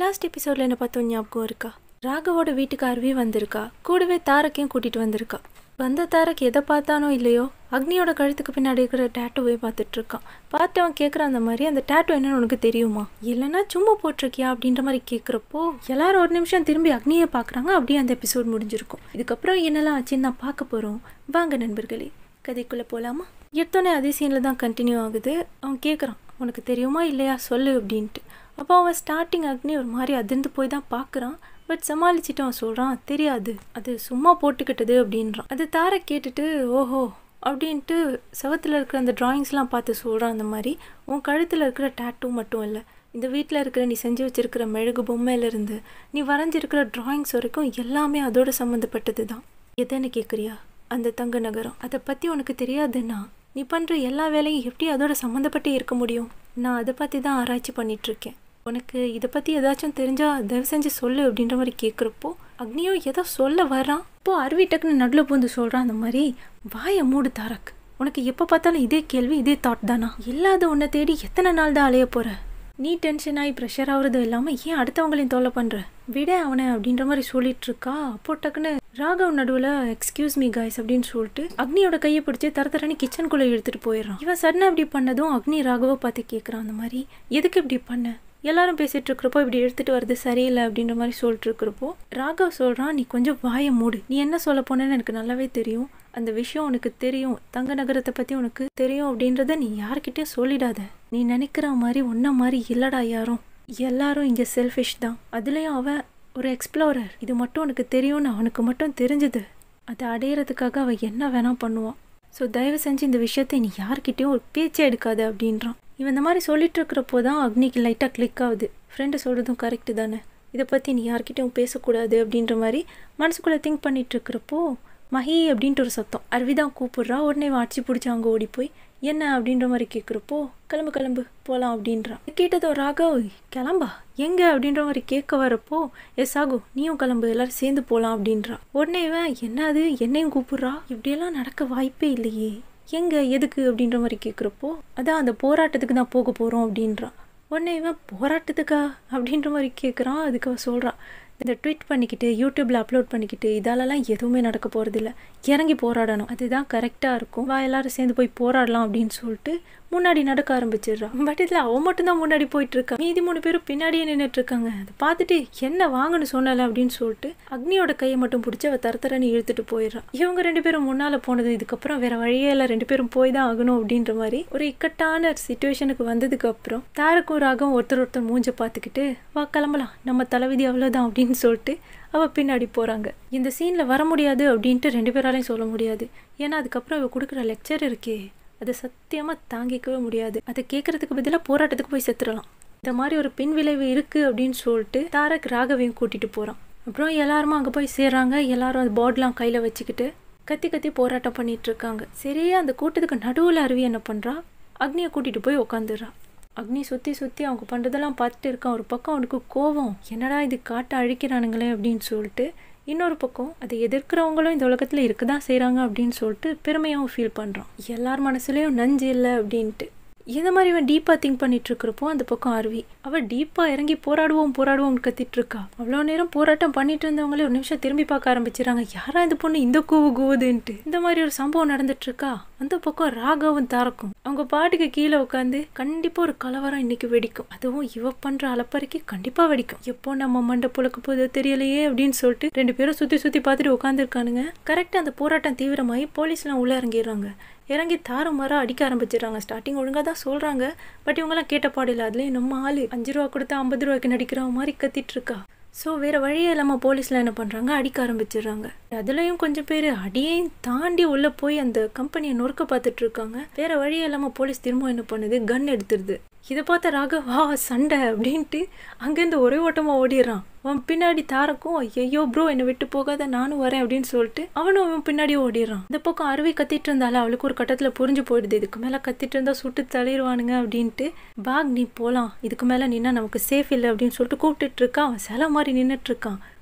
Last எபிசோட்ல என்ன பார்த்தோம் ஞாபகம் இருக்கா? ராகவோட வீட்டுக்கு அருவி வந்திருக்கா, கூடவே தாரக்கையும் கூட்டிட்டு வந்திருக்கா. வந்த தாரக் எதை பார்த்தானோ இல்லையோ அக்னியோட கழுத்துக்கு பின்னாடி இருக்கிற டேட்டோவே பார்த்துட்டு இருக்கான். பார்த்து அவன் கேட்குறான், அந்த மாதிரி அந்த டேட்டோ என்னன்னு உனக்கு தெரியுமா, இல்லைன்னா சும்மா போட்டிருக்கியா அப்படின்ற மாதிரி கேட்குறப்போ எல்லாரும் ஒரு நிமிஷம் திரும்பி அக்னியை பார்க்குறாங்க. அப்படியே அந்த எபிசோட் முடிஞ்சிருக்கும். இதுக்கப்புறம் என்னெல்லாம் ஆச்சுன்னு நான் பார்க்க போகிறோம். வாங்க நண்பர்களே, கதைக்குள்ளே போகலாமா? எடுத்தோடனே அதே சீனில் தான் கண்டினியூ ஆகுது. அவன் கேட்குறான், உனக்கு தெரியுமா இல்லையா சொல்லு அப்படின்ட்டு. அப்போ அவன் ஸ்டார்டிங் அக்னி ஒரு மாதிரி அதிர்ந்து போய் தான் பார்க்குறான். பட் சமாளிச்சுட்டு அவன் சொல்கிறான், தெரியாது, அது சும்மா போட்டுக்கிட்டது அப்படின்றான். அது தாரக் கேட்டுட்டு ஓஹோ அப்படின்ட்டு செவத்தில் இருக்கிற அந்த ட்ராயிங்ஸ்லாம் பார்த்து சொல்கிறான். அந்த மாதிரி உன் கழுத்தில் இருக்கிற டேட்டூ மட்டும் இல்லை, இந்த வீட்டில் இருக்கிற நீ செஞ்சு வச்சுருக்கிற மெழுகு பொம்மையிலேருந்து நீ வரைஞ்சிருக்கிற ட்ராயிங்ஸ் வரைக்கும் எல்லாமே அதோட சம்மந்தப்பட்டது தான். எதுன்னு கேட்குறியா? அந்த தங்க நகரம். அதை பற்றி உனக்கு தெரியாதுன்னா நீ பண்ணுற எல்லா வேலையும் எப்படி அதோட சம்மந்தப்பட்டே இருக்க முடியும்? நான் அதை பற்றி தான் ஆராய்ச்சி பண்ணிகிட்ருக்கேன். உனக்கு இதை பற்றி ஏதாச்சும் தெரிஞ்சால் தயவு செஞ்சு சொல்லு அப்படின்ற மாதிரி கேட்குறப்போ அக்னியும் ஏதோ சொல்ல வரான். இப்போது அருவி டக்குன்னு நடுவில் பூந்து சொல்கிறான், அந்த மாதிரி வாயை மூடு தாரக், உனக்கு எப்போ பார்த்தாலும் இதே கேள்வி இதே தாட் தானா? இல்லாத உன்னை தேடி எத்தனை நாள் தான் அலைய போகிற? நீ டென்ஷன் ஆகி ப்ரெஷர் ஆகுறது இல்லாமல் ஏன் அடுத்தவங்களையும் தொல்லை பண்ணுற? விட அவனை அப்படின்ற மாதிரி சொல்லிட்டு இருக்கா. அப்போ டக்குன்னு ராகவ் நடுவில் எக்ஸ்கியூஸ் மீ கைஸ் அப்படின்னு சொல்லிட்டு அக்னியோட கையை பிடிச்சி தரத்தரன்னு கிச்சனுக்குள்ளே எடுத்துகிட்டு போயிடுறான். இவன் சடனாக இப்படி பண்ணதும் அக்னி ராகவை பார்த்து கேட்குறான், அந்த மாதிரி எதுக்கு இப்படி பண்ண? எல்லாரும் பேசிகிட்டு இருக்கிறப்போ இப்படி எடுத்துகிட்டு வருது சரியில்லை அப்படின்ற மாதிரி சொல்லிட்டு இருக்கிறப்போ ராகவ் சொல்கிறான், நீ கொஞ்சம் வாயை மூடு, நீ என்ன சொல்ல போனேன்னு எனக்கு நல்லாவே தெரியும், அந்த விஷயம் உனக்கு தெரியும், தங்க நகரத்தை பற்றி உனக்கு தெரியும் அப்படின்றத நீ யார்கிட்டயும் சொல்லிடாத. நீ நினைக்கிற மாதிரி ஒன்றை மாதிரி இல்லடா யாரும், எல்லாரும் இங்கே செல்ஃபிஷ் தான். அதுலேயும் அவன் ஒரு எக்ஸ்ப்ளோரர், இது மட்டும் உனக்கு தெரியும்னு அவனுக்கு மட்டும் தெரிஞ்சுது. அதை அடையிறதுக்காக அவன் என்ன வேணால் பண்ணுவான். ஸோ தயவு செஞ்சு இந்த விஷயத்தை நீ யார்கிட்டையும் ஒரு பேச்சே எடுக்காது அப்படின்றான். இவன் இந்த மாதிரி சொல்லிட்டு இருக்கிறப்போ தான் அக்னிக்கு லைட்டாக கிளிக் ஆகுது. ஃப்ரெண்டு சொல்கிறதும் கரெக்டு தானே, இதை பற்றி நீ யார்கிட்டையும் பேசக்கூடாது அப்படின்ற மாதிரி மனசுக்குள்ளே திங்க் பண்ணிட்டு இருக்கிறப்போ மஹி அப்படின்ட்டு ஒரு சத்தம். அருவிதான் கூப்பிடுறா. உடனே அடிச்சு பிடிச்சி அங்கே ஓடி போய் என்ன அப்படின்ற மாதிரி கேட்குறப்போ கிளம்பு கிளம்பு போகலாம் அப்படின்றான். கேட்டதோ ராகவ் கிளம்பா எங்கே அப்படின்ற மாதிரி கேட்க வரப்போ எஸ் ஆகு நீயும் கிளம்பு எல்லாரும் சேர்ந்து போகலாம் அப்படின்றான். உடனே இவன் என்ன அது என்னையும் கூப்பிட்றா, இப்படியெல்லாம் நடக்க வாய்ப்பே இல்லையே, எங்கே எதுக்கு அப்படின்ற மாதிரி கேட்குறப்போ அதான் அந்த போராட்டத்துக்கு தான் போக போகிறோம் அப்படின்றான். உடனே இவன் போராட்டத்துக்கா அப்படின்ற மாதிரி கேட்குறான். அதுக்கு அவன் சொல்கிறான், இந்த ட்வீட் பண்ணிக்கிட்டு யூடியூப்பில் அப்லோட் பண்ணிக்கிட்டு இதாலலாம் எதுவுமே நடக்க போகிறதில்ல, இறங்கி போராடணும், அதுதான் கரெக்டாக இருக்கும், வா எல்லாரும் சேர்ந்து போய் போராடலாம் அப்படின்னு சொல்லிட்டு முன்னாடி நடக்க ஆரம்பிச்சிடுறான். பட் இதில் அவன் மட்டும்தான் முன்னாடி போயிட்டு இருக்கான், மீதி 3 பேரும் பின்னாடியே நின்றுட்டு இருக்காங்க. அதை பார்த்துட்டு என்ன வாங்கன்னு சொன்னல அப்படின்னு சொல்லிட்டு அக்னியோட கையை மட்டும் பிடிச்சி அவள் தரத்தரன்னு இழுத்துட்டு போயிடுறான். இவங்க 2 பேரும் முன்னால் போனது, இதுக்கப்புறம் வேற வழியே இல்லை, 2 பேரும் போய் தான் ஆகணும் அப்படின்ற மாதிரி ஒரு இக்கட்டான சுச்சுவேஷனுக்கு வந்ததுக்கு அப்புறம் தாரக்கும் ராகவும் ஒருத்தர் மூஞ்ச பார்த்துக்கிட்டு வா கிளம்பலாம், நம்ம தலைவிதி அவ்வளோதான் அப்படின்னு சொல்லிட்டு அவள் பின்னாடி போகிறாங்க. இந்த சீனில் வர முடியாது அப்படின்ட்டு 2 பேராலையும் சொல்ல முடியாது. ஏன்னா அதுக்கப்புறம் அவள் கொடுக்குற லெக்சர் இருக்கே, அதை சத்தியமாக தாங்கிக்கவே முடியாது. அதை கேட்குறதுக்கு பதிலாக போராட்டத்துக்கு போய் செத்துடலாம். இந்த மாதிரி ஒரு பின் விளைவு இருக்குது அப்படின்னு சொல்லிட்டு தாரக் ராகவையும் கூட்டிகிட்டு போகிறான். அப்புறம் எல்லாருமே அங்கே போய் சேர்றாங்க. எல்லாரும் அந்த போர்டெலாம் கையில் வச்சுக்கிட்டு கத்தி கத்தி போராட்டம் பண்ணிட்டு இருக்காங்க. சரியா அந்த கூட்டத்துக்கு நடுவில் அருவி என்ன பண்ணுறா, அக்னியை கூட்டிகிட்டு போய் உட்காந்துடுறா. அக்னி சுற்றி சுற்றி அவங்க பண்ணுறதெல்லாம் பார்த்துட்டு இருக்கான். ஒரு பக்கம் அவனுக்கு கோவம், என்னடா இது காட்டை அழிக்கிறானுங்களே அப்படின்னு சொல்லிட்டு, இன்னொரு பக்கம் அதை எதிர்க்கிறவங்களும் இந்த உலகத்தில் இருக்க தான் செய்கிறாங்க அப்படின்னு சொல்லிட்டு பெருமையாகவும் ஃபீல் பண்ணுறான். எல்லார் மனசுலேயும் நஞ்சு இல்லை அப்படின்ட்டு. இந்த மாதிரி இவன் டீப்பாக திங்க் பண்ணிட்டு இருக்கிறப்போ அந்த பக்கம் அருவி அவள் டீப்பாக இறங்கி போராடுவோம்னு கத்திட்டு இருக்கா. அவ்வளோ நேரம் போராட்டம் பண்ணிட்டு இருந்தவங்களே ஒரு நிமிஷம் திரும்பி பார்க்க ஆரம்பிச்சிடறாங்க, யாரா இந்த பொண்ணு இந்த கூவுதுன்ட்டு. இந்த மாதிரி ஒரு சம்பவம் நடந்துட்டு இருக்கா. அந்த பக்கம் ராகவும் தாரக்கும் அவங்க பாட்டுக்கு கீழே உட்காந்து கண்டிப்பாக ஒரு கலவரம் இன்னைக்கு வெடிக்கும், அதுவும் இவ பண்ணுற அலப்பறைக்கு கண்டிப்பாக வெடிக்கும், எப்போ நம்ம மண்டை புழக்க போது தெரியலையே அப்படின்னு சொல்லிட்டு 2 பேரும் சுற்றி சுற்றி பார்த்துட்டு உட்காந்துருக்கானுங்க. கரெக்டாக அந்த போராட்டம் தீவிரமாகி போலீஸ்லாம் உள்ளே இறங்கிடுறாங்க. இறங்கி தாறுமாறாக அடிக்க ஆரம்பிச்சிடுறாங்க. ஸ்டார்டிங் ஒழுங்காக தான் சொல்கிறாங்க, பட் இவங்கெல்லாம் கேட்ட பாடில்லை. அதுலேயும் நம்ம ஆள் 5 ரூபா கொடுத்து 50 ரூபாய்க்கு நடிக்கிற மாதிரி கத்திட்டு இருக்கா. ஸோ வேறு வழியே இல்லாமல் போலீஸில் என்ன பண்ணுறாங்க, அடிக்க ஆரம்பிச்சிடுறாங்க. அதுலேயும் கொஞ்சம் பேர் அடியையும் தாண்டி உள்ளே போய் அந்த கம்பெனியை நொறுக்க பார்த்துட்டு இருக்காங்க. வேறு வழியே இல்லாமல் போலீஸ் திரும்ப என்ன பண்ணுது, கன் எடுத்துருது. இதை பார்த்த ராகவா சண்டை அப்படின்ட்டு அங்கேருந்து ஒரே ஓட்டமாக ஓடிடுறான். அவன் பின்னாடி தாரக்கும் ஐயோ ப்ரோ என்னை விட்டு போகாத நானும் வரேன் அப்படின்னு சொல்லிட்டு அவனும் அவன் பின்னாடியே ஓடிடுறான். இந்த பக்கம் அருவி கத்திட்டு இருந்தாலும் அவளுக்கு ஒரு கட்டத்தில் புரிஞ்சு போயிடுது, இதுக்கு மேலே கத்திட்டு இருந்தால் சுட்டு தள்ளிடுவானுங்க அப்படின்ட்டு. பாக் நீ போகலாம், இதுக்கு மேலே நின்னா நமக்கு சேஃப் இல்லை அப்படின்னு சொல்லிட்டு கூப்பிட்டுட்டு இருக்கான். அவன் சில மாதிரி நின்றுட்டு இருக்கான்.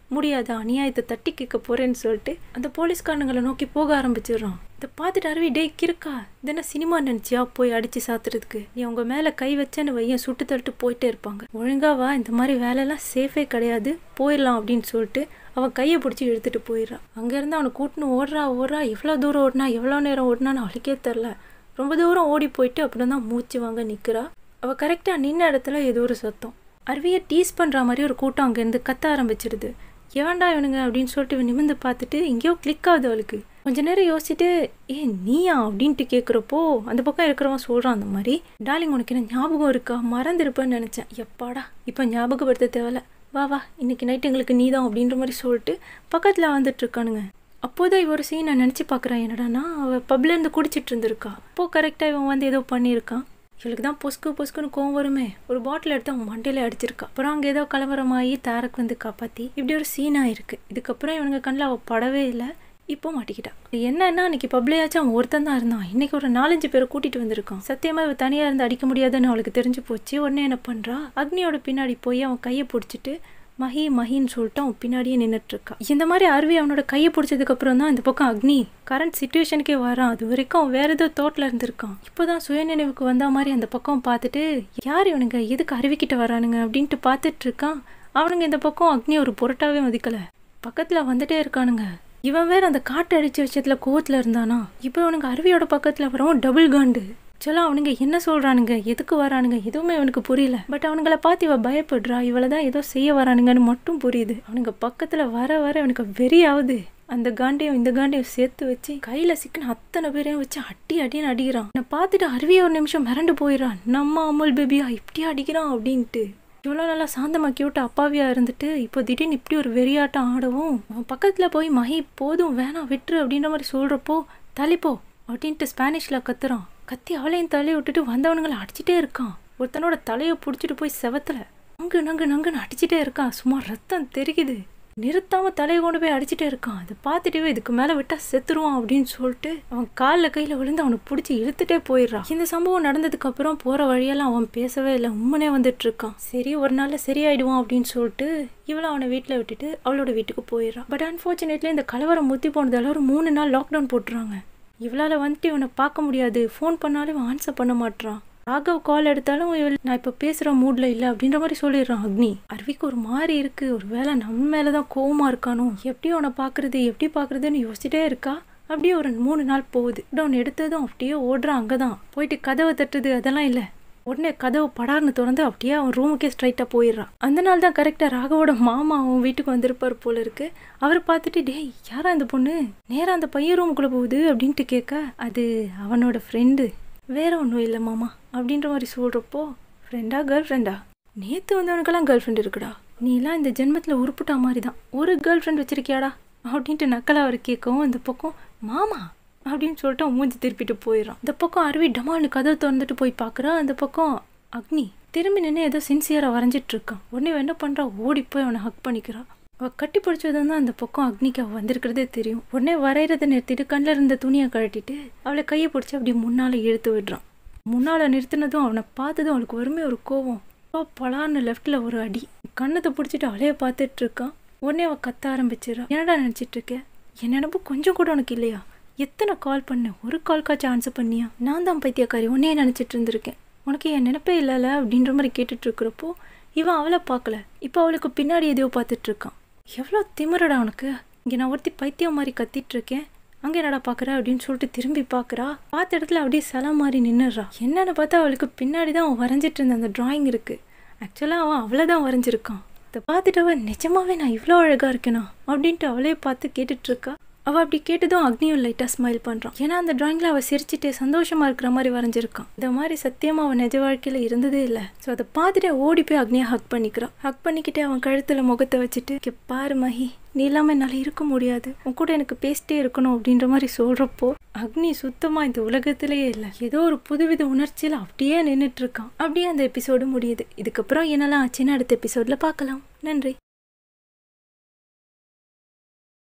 முடியாது, அநியாயத்தை தட்டி கேட்க போறேன்னு சொல்லிட்டு அந்த போலீஸ்காரனுங்களை நோக்கி போக ஆரம்பிச்சிடுறான். இதை பார்த்துட்டு அருவி, டே கிறுக்கா, இதென்ன சினிமா நினைச்சியா போய் அடிச்சு சாத்துறதுக்கு? நீ அவங்க மேல கை வச்சேன்னு வையன் சுட்டு தள்ளிட்டு போயிட்டே இருப்பாங்க. ஒழுங்காவா, இந்த மாதிரி வேலையெல்லாம் சேஃபே கிடையாது, போயிடலாம் அப்படின்னு சொல்லிட்டு அவன் கையை பிடிச்சி இழுத்துட்டு போயிடுறான். அங்கேருந்து அவனை கூட்டின்னு ஓடுறா. எவ்வளோ தூரம் ஓடினா எவ்வளோ நேரம் ஓடினான்னு அவளுக்கே தெரில. ரொம்ப தூரம் ஓடி போயிட்டு அப்புறம் தான் மூச்சு வாங்க நிற்கிறா. அவள் கரெக்டாக நின்ன இடத்துல ஏதோ ஒரு சத்தம். அருவியை டீஸ் பண்ணுற மாதிரி ஒரு கூட்டம் அங்கேருந்து கத்த ஆரம்பிச்சிடுது. எவன்டா இவனுங்க அப்படின்னு சொல்லிட்டு இவன் நிமிந்து பார்த்துட்டு எங்கேயோ கிளிக் ஆகுது அவளுக்கு. கொஞ்ச நேரம் யோசிச்சுட்டு, நீயா அப்படின்ட்டு கேட்குறப்போ அந்த பக்கம் இருக்கிறவன் சொல்கிறான், அந்த மாதிரி டார்லிங் உனக்கு என்ன ஞாபகம் இருக்கா, மறந்துருப்பேன்னு நினச்சேன். எப்பாடா இப்போ ஞாபகப்படுத்த தேவையில்ல, வா இன்னைக்கு நைட்டு எங்களுக்கு நீ தான் அப்படின்ற மாதிரி சொல்லிட்டு பக்கத்தில் வந்துட்டு இருக்கானுங்க. அப்போதான் இவ ஒரு சீன் நான் நினச்சி பார்க்குறேன். என்னடானா அவள் பப்லேருந்து குடிச்சிட்டு இருந்திருக்கா. அப்போது கரெக்டாக இவன் வந்து ஏதோ பண்ணியிருக்கான். இவளுக்கு தான் பொஸ்குன்னு கோவம் வருமே, ஒரு பாட்டில் எடுத்து அவன் மண்டையில அடிச்சிருக்கா. அப்புறம் அங்கே ஏதோ கலவரமாகி தாரக் வந்து காப்பாற்றி இப்படி ஒரு சீனாக இருக்குது. இதுக்கப்புறம் இவனுங்க கண்ணில் அவள் படவே இல்லை. இப்போ மாட்டிக்கிட்டா. என்னன்னா அன்னைக்கு பப்ளையாச்சும் அவன் ஒருத்தன் தான் இருந்தான், இன்னைக்கு ஒரு 4-5 பேரை கூட்டிட்டு வந்திருக்கான். சத்தியமா இவ தனியாக இருந்து அடிக்க முடியாதுன்னு அவளுக்கு தெரிஞ்சு போச்சு. உடனே என்ன பண்ணுறா, அக்னியோட பின்னாடி போய் அவன் கையை பிடிச்சிட்டு மஹின்னு சொல்லிட்டு அவன் பின்னாடியே நின்றுட்டு இருக்கான். இந்த மாதிரி அருவி அவனோட கையை பிடிச்சதுக்கு அப்புறம் தான் இந்த பக்கம் அக்னி கரண்ட் சிச்சுவேஷனுக்கே வரான். அது வரைக்கும் அவன் வேற ஏதோ தோட்டில் இருந்திருக்கான். இப்போதான் சுயநினைவுக்கு வந்த மாதிரி அந்த பக்கம் பார்த்துட்டு, யார் இவனுங்க, எதுக்கு அருவிக்கிட்ட வரானுங்க அப்படின்ட்டு பார்த்துட்டு இருக்கான். அவனுங்க இந்த பக்கம் அக்னி ஒரு பொருட்டாவே மதிக்கல, பக்கத்துல வந்துட்டே இருக்கானுங்க. இவன் வேற அந்த காட்டு அடிச்ச விஷயத்துல கோவத்துல இருந்தானா. இப்போ அவனுங்க அருவியோட பக்கத்துல வரவும் டபுள் காண்டு. ஆக்சுவலாக அவனுங்க என்ன சொல்கிறானுங்க, எதுக்கு வரானுங்க எதுவுமே அவனுக்கு புரியல. பட் அவனுங்களை பார்த்து இவ பயப்படுறா, இவளை தான் ஏதோ செய்ய வரானுங்கன்னு மட்டும் புரியுது. அவனுங்க பக்கத்தில் வர அவனுக்கு வெறியாவது. அந்த காண்டையும் இந்த காண்டையும் சேர்த்து வச்சு கையில் சிக்கன அத்தனை பேரையும் வச்சு அடின்னு அடிக்கிறான். நான் பார்த்துட்டு அருவியை ஒரு நிமிஷம் மிரண்டு போயிடறான். நம்ம அமுல் பேபியா இப்படியா அடிக்கிறான் அப்படின்ட்டு. இவ்வளோ நல்லா சாந்தமா கியூட்ட அப்பாவியா இருந்துட்டு இப்போ திடீர்னு இப்படி ஒரு வெறியாட்டம் ஆடவும் அவன் பக்கத்தில் போய் மஹி போதும் வேணாம் விட்டுரு அப்படின்ற மாதிரி சொல்கிறப்போ, தள்ளிப்போ அப்படின்ட்டு ஸ்பானிஷில் கத்துறான். கத்தி அவளையும் தலையை விட்டுட்டு வந்தவனுங்களை அடிச்சுட்டே இருக்கான். ஒருத்தனோட தலையை பிடிச்சிட்டு போய் செவத்துல நங்குன்னு அடிச்சுட்டே இருக்கான். சும்மா ரத்தம் தெரிக்குது. நிறுத்தாம தலையை கொண்டு போய் அடிச்சுட்டே இருக்கான். அதை பார்த்துட்டு இதுக்கு மேல விட்டா செத்துருவான் அப்படின்னு சொல்லிட்டு அவன் காலில் கையில விழுந்து அவனை பிடிச்சி இழுத்துட்டே போயிடுறான். இந்த சம்பவம் நடந்ததுக்கு அப்புறம் போற வழியெல்லாம் அவன் பேசவே இல்லை, உண்மனே வந்துட்டு இருக்கான். சரி ஒரு நாள்ல சரியாயிடுவான் அப்படின்னு சொல்லிட்டு இவளை அவனை வீட்டில் விட்டுட்டு அவளோட வீட்டுக்கு போயிடுறான். பட் அன்ஃபார்ச்சுனேட்லி இந்த கலவரம் முத்தி போனதால ஒரு 3 நாள் லாக்டவுன் போட்டுறாங்க. இவளால் வந்துட்டு இவனை பார்க்க முடியாது. ஃபோன் பண்ணாலும் இவன் ஆன்சர் பண்ண மாட்டான். ராகவ் கால் எடுத்தாலும் இவள் நான் இப்போ பேசுகிற மூடில் இல்லை அப்படின்ற மாதிரி சொல்லிடுறான் அக்னி. அருவிக்கு ஒரு மாதிரி இருக்குது, ஒரு வேளை நம்ம மேலே தான் கோவமாக இருக்கானோ, எப்படி அவனை எப்படி பார்க்குறதுன்னு யோசிச்சுட்டே இருக்கா. அப்படியே ஒரு 3 நாள் போகுது. டவுன் எடுத்ததும் அப்படியே ஓடுறான். அங்கே தான் போயிட்டு கதவை தட்டுது, அதெல்லாம் இல்லை. உடனே கதவு படார்னு திறந்து அப்படியே அவன் ரூமுக்கே ஸ்ட்ரைட்டாக போயிடுறான். அந்த நாள் தான் கரெக்டாக ராகவோட மாமா அவன் வீட்டுக்கு வந்திருப்பார் போல இருக்கு. அவர் பார்த்துட்டு, டேய் யாரா இந்த பொண்ணு நேராக அந்த பையன் ரூமுக்குள்ளே போகுது அப்படின்ட்டு கேட்க, அது அவனோட ஃப்ரெண்டு, வேற ஒன்றும் இல்லை மாமா அப்படின்ற மாதிரி சொல்கிறப்போ, ஃப்ரெண்டா கேர்ள் ஃப்ரெண்டா, நேற்று வந்தவனுக்கெல்லாம் கேர்ள் ஃப்ரெண்ட் இருக்குடா, நீலாம் இந்த ஜென்மத்தில் உருப்புட்டா மாதிரி தான் ஒரு கேர்ள் ஃப்ரெண்ட் வச்சிருக்கியாடா அப்படின்ட்டு நக்கலாக அவர் கேட்கவும், இந்த பக்கம் மாமா அப்படின்னு சொல்லிட்டு அவன் மூஞ்சி திருப்பிட்டு போயிடறான். இந்த பக்கம் அருவி டமால்னு கதவை திறந்துட்டு போய் பார்க்குறா. அந்த பக்கம் அக்னி திரும்பி நின்று ஏதோ சின்சியராக வரைஞ்சிட்டு இருக்கான். உடனே என்ன பண்ணுறா, ஓடி போய் அவனை ஹக் பண்ணிக்கிறான். அவள் கட்டி பிடிச்சதும் தான் அந்த பக்கம் அக்னிக்கு அவள் வந்திருக்கிறதே தெரியும். உடனே வரைகிறத நிறுத்திட்டு கண்ணில் இருந்த துணியை கழட்டிட்டு அவளை கையை பிடிச்சி அப்படி முன்னால் இழுத்து விடுறான். முன்னால் நிறுத்தினதும் அவனை பார்த்ததும் அவளுக்கு வருமே ஒரு கோவம். பலான்னு லெஃப்டில் ஒரு அடி, கண்ணத்தை பிடிச்சிட்டு அவளையே பார்த்துட்டு இருக்கான். உடனே அவள் கத்த ஆரம்பிச்சிடறான். என்னடா நினச்சிட்டு இருக்க, என் நினப்பு கொஞ்சம் கூட உனக்கு இல்லையா, எத்தனை கால் பண்ணேன், ஒரு கால்க்காச்சும் ஆன்சர் பண்ணியா, நான் தான் பைத்தியக்காரி உன்னையே நினச்சிட்டு இருந்திருக்கேன், உனக்கு என் நினைப்பே இல்லைல்ல அப்படின்ற மாதிரி கேட்டுட்டு இருக்கிறப்போ இவன் அவளை பார்க்கல, இப்போ அவளுக்கு பின்னாடி எதையோ பார்த்துட்டு இருக்கான். எவ்வளோ திமிரடா உனக்கு, இங்கே நான் ஒருத்தி பைத்தியம் மாதிரி கத்திட்டு இருக்கேன், அங்கே என்னடா பார்க்குற அப்படின்னு சொல்லிட்டு திரும்பி பார்க்குறா. பார்த்த இடத்துல அப்படியே சில மாதிரி நின்றுடுறா. என்னன்னு பார்த்தா அவளுக்கு பின்னாடி தான் அவன் வரைஞ்சிட்டு இருந்த அந்த டிராயிங் இருக்குது. ஆக்சுவலாக அவன் அவளை தான் வரைஞ்சிருக்கான். அதை பார்த்துட்டு அவன் நிஜமாவே நான் இவ்வளோ அழகாக இருக்கேனா அப்படின்ட்டு அவளே பார்த்து கேட்டுட்ருக்கா. அவள் அப்படி கேட்டதும் அக்னியும் லைட்டாக ஸ்மைல் பண்ணுறான். ஏன்னா அந்த டிராயிங்கில் அவள் சிரிச்சுட்டு சந்தோஷமாக இருக்கிற மாதிரி வரைஞ்சிருக்கான். இந்த மாதிரி சத்தியமாக அவன் நிஜ வாழ்க்கையில் இருந்ததே இல்லை. ஸோ அதை பார்த்துட்டு ஓடி போய் அக்னியை ஹக் பண்ணிக்கிறான். ஹக் பண்ணிக்கிட்டே அவன் கழுத்தில் முகத்தை வச்சுட்டு, பாரு மஹி, நீ இல்லாமல் என்னால் இருக்க முடியாது, உன் கூட எனக்கு பேசிட்டே இருக்கணும் அப்படின்ற மாதிரி சொல்கிறப்போ அக்னி சுத்தமாக இந்த உலகத்திலேயே இல்லை, ஏதோ ஒரு புதுவித உணர்ச்சியில் அப்படியே நின்றுட்டு இருக்கான். அப்படியே அந்த எபிசோடு முடியுது. இதுக்கப்புறம் என்னெல்லாம் ஆச்சுன்னு அடுத்த எபிசோடில் பார்க்கலாம். நன்றி.